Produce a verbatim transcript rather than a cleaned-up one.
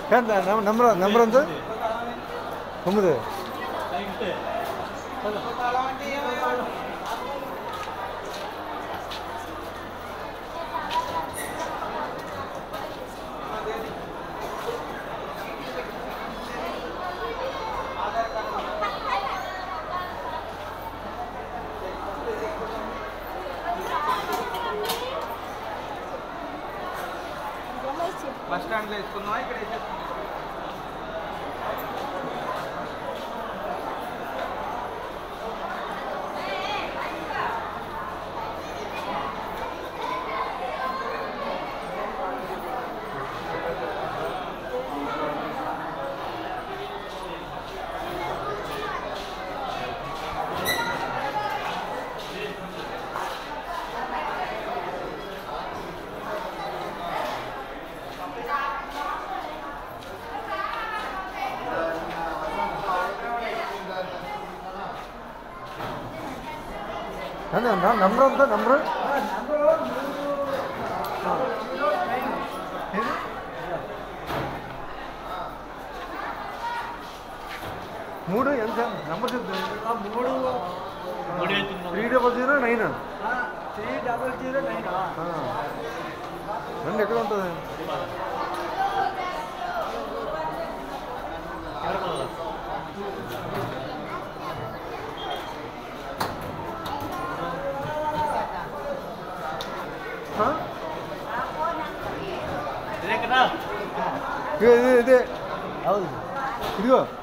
number number ఎంత తొమ్మిది bus స్టాండ్లో వేసుకుందామా ఇక్కడ నంబర్ ఎంత నంబర్ మూడు ఎంత నంబర్ చెప్తా మూడు three double zero nine three double zero nine రండి ఎక్కడ ఉంటుంది ఇదే ఇదే ఇదిగో